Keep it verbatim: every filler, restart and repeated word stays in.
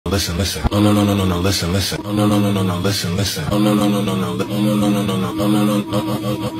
listen, listen. Oh no, no, no, no, no, listen, listen. Oh no, no, no, no, no, listen, listen. Oh no, no, no, no, no, oh no, no, no, no, no, oh no, no, no, no, no, no.